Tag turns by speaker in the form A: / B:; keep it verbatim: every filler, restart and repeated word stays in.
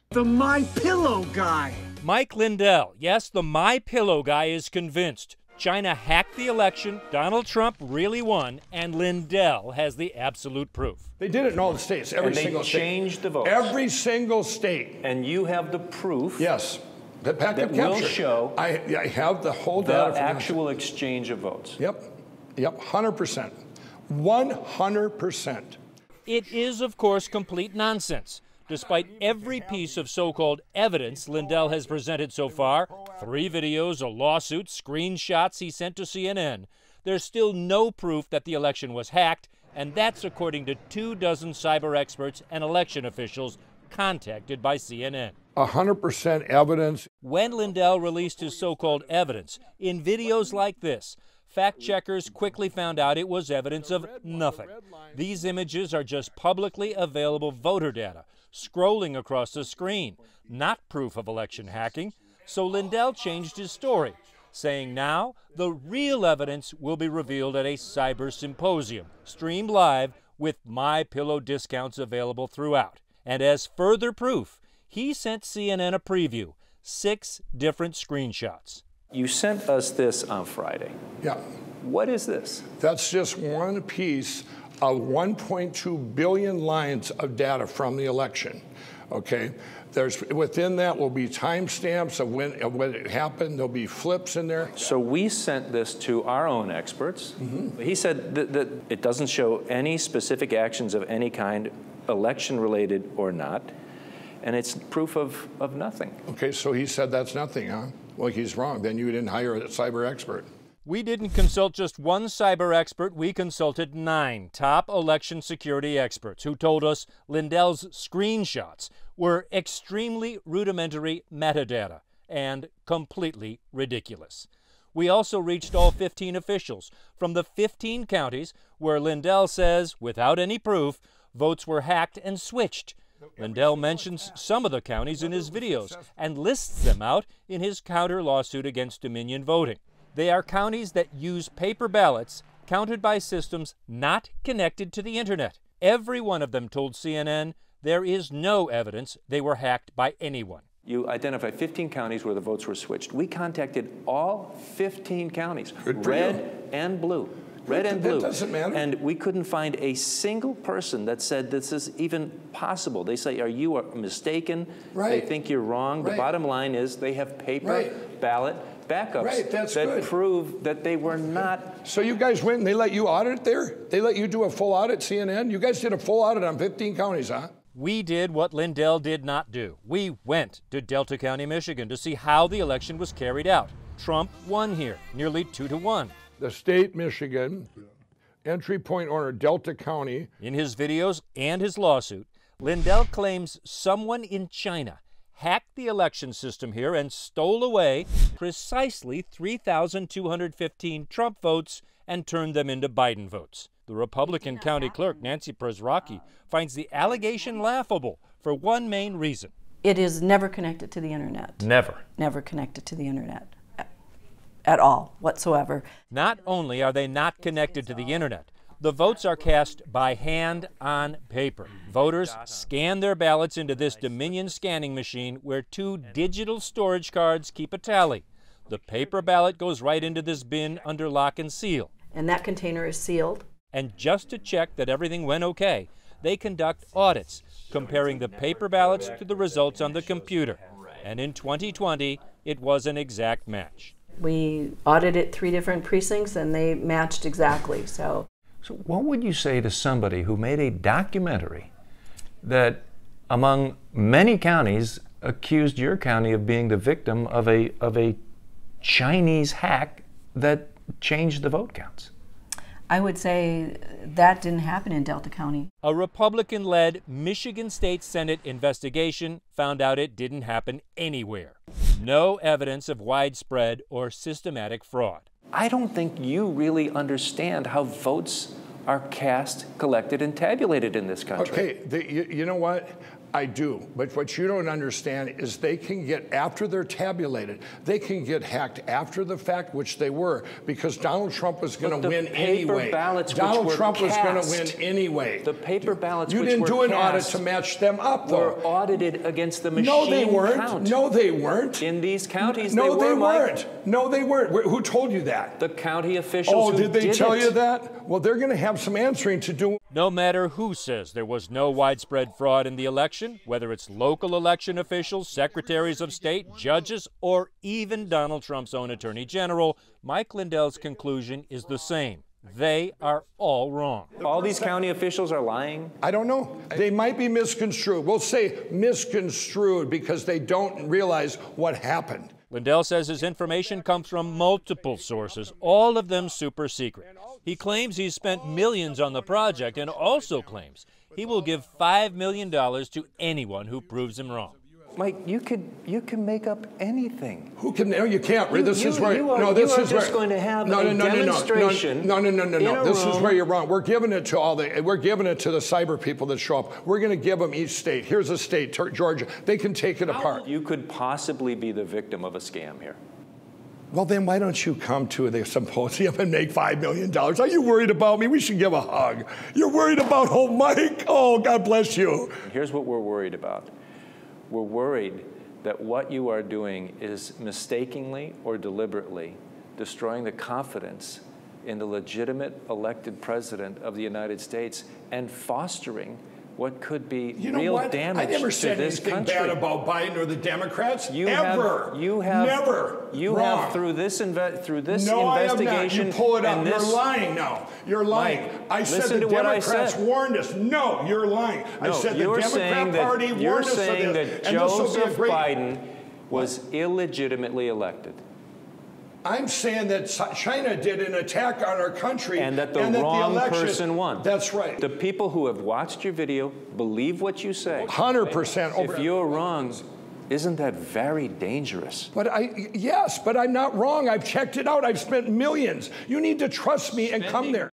A: The My Pillow guy.
B: Mike Lindell, yes, the My Pillow guy is convinced China hacked the election, Donald Trump really won, and Lindell has the absolute proof.
C: They did it in all the states, every
D: and they
C: single state.
D: changed the votes.
C: Every single state.
D: And you have the proof.
C: Yes. That,
D: that will show
C: I, I have the whole
D: the
C: data.
D: The actual exchange of votes.
C: Yep. Yep. one hundred percent. one hundred percent.
B: It is, of course, complete nonsense. Despite every piece of so-called evidence Lindell has presented so far, three videos, a lawsuit, screenshots he sent to C N N, there's still no proof that the election was hacked, and that's according to two dozen cyber experts and election officials contacted by C N N.
C: one hundred percent evidence.
B: When Lindell released his so-called evidence, in videos like this, fact-checkers quickly found out it was evidence of nothing. These images are just publicly available voter data, scrolling across the screen, not proof of election hacking. So Lindell changed his story, saying now the real evidence will be revealed at a cyber symposium, streamed live with My Pillow discounts available throughout. And as further proof, he sent C N N a preview, six different screenshots.
D: You sent us this on Friday.
C: Yeah.
D: What is this?
C: That's just one piece of one point two billion lines of data from the election. Okay. There's within that will be timestamps of when of when it happened. There'll be flips in there.
D: So we sent this to our own experts. Mm-hmm. He said that, that it doesn't show any specific actions of any kind, election-related or not, and it's proof of, of nothing.
C: Okay, so he said that's nothing, huh? Well, he's wrong. Then you didn't hire a cyber expert.
B: We didn't consult just one cyber expert. We consulted nine top election security experts who told us Lindell's screenshots were extremely rudimentary metadata and completely ridiculous. We also reached all fifteen officials from the fifteen counties where Lindell says, without any proof, votes were hacked and switched. Lindell mentions some of the counties in his videos and lists them out in his counter lawsuit against Dominion Voting. They are counties that use paper ballots counted by systems not connected to the internet. Every one of them told C N N there is no evidence they were hacked by anyone.
D: You identified fifteen counties where the votes were switched. We contacted all fifteen counties, red and blue. Red and blue.
C: That doesn't matter.
D: And we couldn't find a single person that said this is even possible. They say, are you mistaken?
C: Right.
D: They think you're wrong.
C: Right.
D: The bottom line is they have paper
C: right.
D: ballot backups
C: right. That's
D: that
C: good.
D: prove that they were not.
C: So you guys went and they let you audit it there? They let you do a full audit, C N N? You guys did a full audit on fifteen counties, huh?
B: We did what Lindell did not do. We went to Delta County, Michigan to see how the election was carried out. Trump won here, nearly two to one.
C: The state, Michigan, entry point owner, Delta County.
B: In his videos and his lawsuit, Lindell claims someone in China hacked the election system here and stole away precisely three thousand two hundred fifteen Trump votes and turned them into Biden votes. The Republican county clerk, Nancy Przrocki, finds the allegation laughable for one main reason.
E: It is never connected to the internet.
B: Never.
E: Never connected to the internet. At all, whatsoever.
B: Not only are they not connected to the internet, the votes are cast by hand on paper. Voters scan their ballots into this Dominion scanning machine where two digital storage cards keep a tally. The paper ballot goes right into this bin under lock and seal.
E: And that container is sealed.
B: And just to check that everything went okay, they conduct audits, comparing the paper ballots to the results on the computer. And in twenty twenty, it was an exact match.
E: We audited three different precincts and they matched exactly, so.
F: So what would you say to somebody who made a documentary that, among many counties, accused your county of being the victim of a, of a Chinese hack that changed the vote counts?
E: I would say that didn't happen in Delta County.
B: A Republican-led Michigan State Senate investigation found out it didn't happen anywhere. No evidence of widespread or systematic fraud.
D: I don't think you really understand how votes are cast, collected, and tabulated in this country.
C: Okay, the, you, you know what? I do. But what you don't understand is they can get, after they're tabulated, they can get hacked after the fact, which they were, because Donald Trump was going to win anyway.
D: Ballots
C: Donald
D: which
C: Trump
D: were
C: was going to
D: cast,
C: win anyway.
D: The paper ballots
C: you
D: which
C: didn't
D: were
C: do an audit
D: cast
C: to match them up, though.
D: were audited against the machine
C: No, they weren't.
D: count.
C: No, they weren't.
D: In these counties,
C: no,
D: they,
C: they,
D: were, Mike.
C: weren't. No, they weren't. Wh- Who told you that?
D: The county officials
C: Oh,
D: who
C: did they
D: did
C: tell
D: it.
C: you that? Well, they're going to have some answering to do.
B: No matter who says there was no widespread fraud in the election, whether it's local election officials, secretaries of state, judges, or even Donald Trump's own attorney general, Mike Lindell's conclusion is the same. They are all wrong.
D: All these county officials are lying?
C: I don't know. They might be misconstrued. We'll say misconstrued because they don't realize what happened.
B: Lindell says his information comes from multiple sources, all of them super secret. He claims he's spent millions on the project and also claims he will give five million dollars to anyone who proves him wrong.
D: Mike, you could you can make up anything.
C: Who can? No, you can't.
D: You-
C: this
D: you-
C: is where.
D: you are-
C: no, this
D: you are
C: is
D: just
C: where,
D: going to have
C: no,
D: a
C: no, no, no, no,
D: demonstration
C: No, no, no, no, no.
D: in a
C: This is
D: room.
C: where you're wrong. We're giving it to all the. We're giving it to the cyber people that show up. We're going to give them each state. Here's a state, Georgia. They can take it apart.
D: You could possibly be the victim of a scam here.
C: Well, then why don't you come to the symposium and make five million dollars? Are you worried about me? We should give a hug. You're worried about, oh, Mike? Oh, God bless you.
D: Here's what we're worried about. We're worried that what you are doing is mistakenly or deliberately destroying the confidence in the legitimate elected president of the United States and fostering what could be
C: You know
D: real
C: what?
D: damage
C: I never
D: to
C: said
D: this
C: anything
D: country.
C: bad about Biden or the Democrats.
D: You
C: ever.
D: have, you have,
C: never.
D: You
C: Wrong.
D: have through this inve- through this
C: no,
D: investigation.
C: I have not. You pull it up.
D: and
C: You're
D: this,
C: lying now. You're lying.
D: Mike,
C: I said
D: listen
C: the
D: to what I
C: Democrats
D: said.
C: warned us. No, you're lying. I
D: No,
C: said the
D: you're
C: Democrat
D: saying that,
C: Party
D: you're
C: warned us
D: saying
C: of this.
D: that
C: and this will be a
D: Joseph
C: great.
D: Biden was illegitimately elected.
C: I'm saying that China did an attack on our country.
D: And that the
C: and that
D: wrong
C: the election,
D: person won.
C: That's right.
D: The people who have watched your video believe what you say.
C: one hundred percent.
D: If you're wrong, isn't that very dangerous?
C: But I, yes, but I'm not wrong. I've checked it out. I've spent millions. You need to trust me and come there.